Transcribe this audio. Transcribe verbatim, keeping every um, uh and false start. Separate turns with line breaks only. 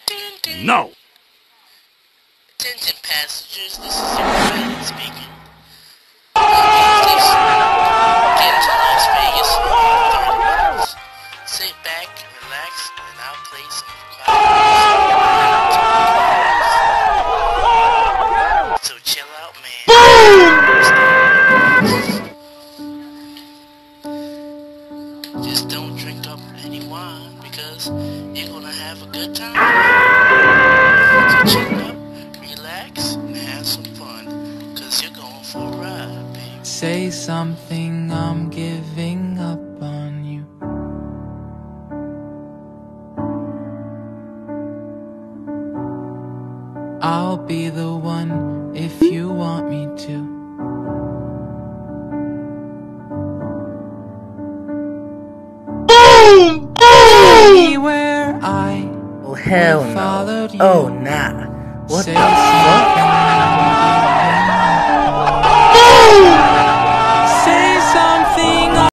No!
Attention passengers, this is your pilot speaking. Get to Las Vegas in thirty minutes. Sit back, relax, and I'll play some quiet music. So chill out, man. Just don't drink up any wine because you're gonna have a good time. So chill up, relax, and have some fun, cause you're going for a ride, baby.
Say something, I'm giving up on you. I'll be the one if you want me to.
Boom! Boom!
Anywhere I
Oh hell no.
followed you.
Oh nah. What
Say
the fuck?